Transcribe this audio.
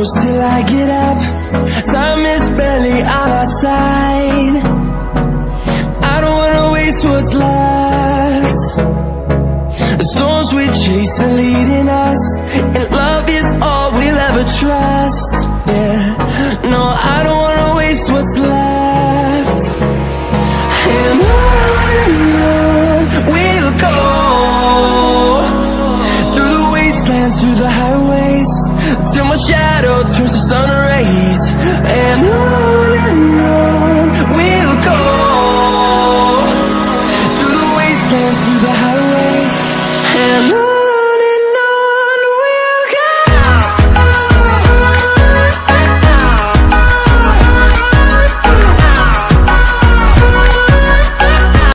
close till I get up. Time is barely on our side. I don't wanna waste what's left. The storms we chase are leading us, and love is all we'll ever trust. Yeah, no, I don't wanna waste what's left. And on we'll go, through the wastelands, through the highways, till my shadow turns to sun rays. And on